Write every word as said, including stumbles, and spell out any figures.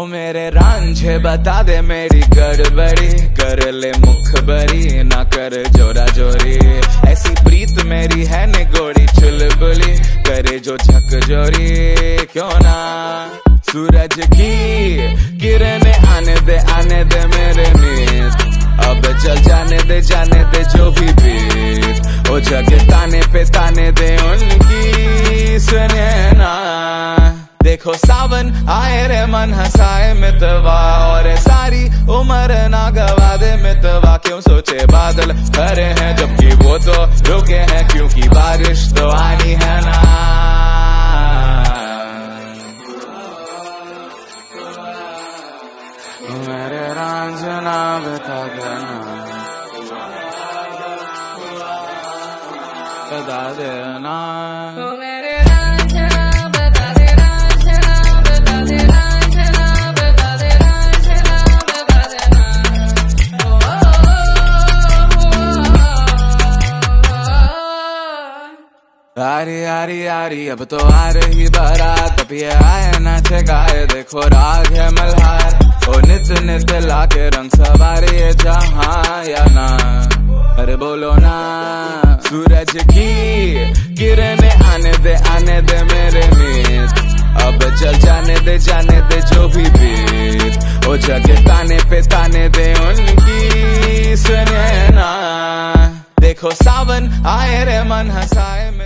मेरे रांझे बता दे मेरी गड़बड़ी, कर ले मुखबरी ना कर जोरा जोरी। ऐसी प्रीत मेरी है निगोड़ी चुलबुली, करे जो झक जोरी क्यों ना। सूरज की किरणें आने दे आने दे मेरे मीत, अब चल जाने दे जाने दे जो भी बीत। ओ जगह ताने पे ताने दे उनकी सुने ना। देखो सावन आए रे मन हंसाए मितवा, और सारी उम्र ना गवा दे मितवा। क्यों सोचे बादल भरे हैं जबकि वो तो रुके हैं, क्योंकि बारिश तो आनी है ना। मेरे रांझना बता देना, बता देना। आरी आरी आरी अब तो आ रही बारात, अब ये आए ना ठेकाए देखो राग है मल्हार। ओ नित नित लाके रंग सवारी है जहाँ या ना, अरे बोलो ना। सूरज की किरणें आने दे आने दे मेरे मीत, अब चल जाने दे जाने दे जो भी बीत। ओ जगह ताने पे ताने दे उनकी सुने ना। देखो सावन आए रे मन हंसाए।